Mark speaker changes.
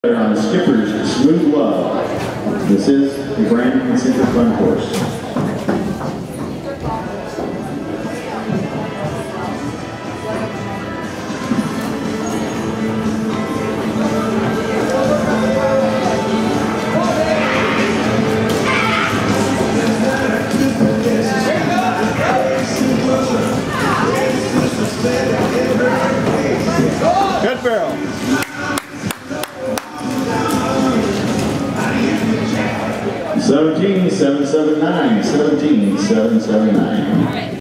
Speaker 1: On Skipper's Smooth Love. This is the Brandon Concentric Fun Course.
Speaker 2: Good barrel.
Speaker 1: 17,779, 17,779.